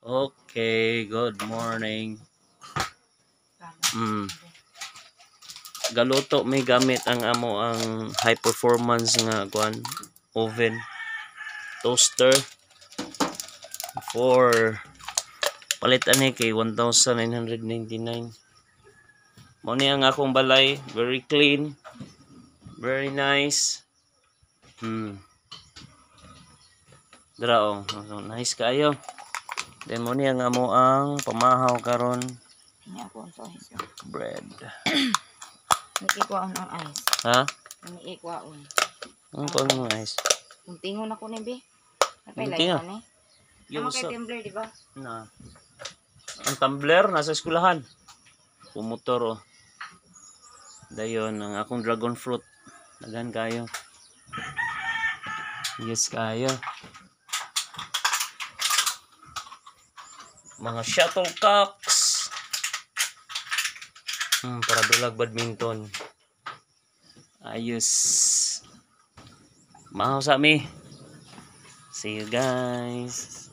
Okay, good morning. Galuto may gamit ang amo ang high performance nga kuan oven toaster for palit ani kay 1,999. Mo ni ang akong balay, very clean, very nice. Draong, nice kayo. Then mo ni ang amo ang pamahaw karon Ini ako ang ice. bread. Nakikwaon ang ice. Ha? Nakikwaon. Ang pang nice. Kung tingon ako ni Be. Napay Tinga. layo ni. Yung Naman kay Tumbler, di ba? na ang tumbler nasa eskwelahan. Pumotor oh. Dayon ang akong dragon fruit. Dagan kayo. Yes kayo. Mga shuttlecocks. Para dulag badminton. Ayos. Mahaw sa mi. See you guys.